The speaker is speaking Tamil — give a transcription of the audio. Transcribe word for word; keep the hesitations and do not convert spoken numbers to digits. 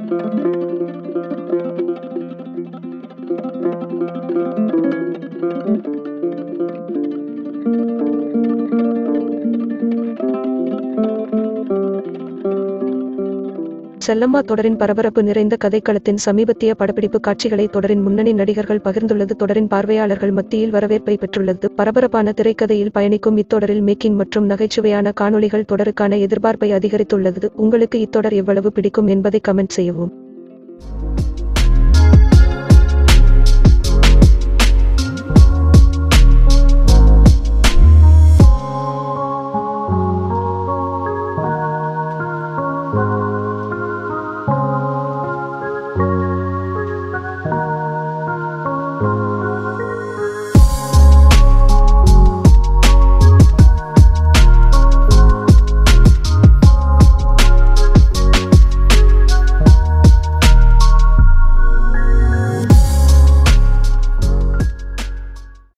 செல்லம்மா தொடரின் பரபரப்பு நிறைந்த கதைக்களத்தின் சமீபத்திய படப்பிடிப்பு காட்சிகளை தொடரின் முன்னணி நடிகர்கள் பகிர்ந்துள்ளது தொடரின் பார்வையாளர்கள் மத்தியில் வரவேற்பை பெற்றுள்ளது. பரபரப்பான திரைக்கதையில் பயணிக்கும் இத்தொடரில் மேக்கிங் மற்றும் நகைச்சுவையான காணொளிகள் தொடருக்கான எதிர்பார்ப்பை அதிகரித்துள்ளது. உங்களுக்கு இத்தொடர் எவ்வளவு பிடிக்கும் என்பதை கமெண்ட் செய்யவும்.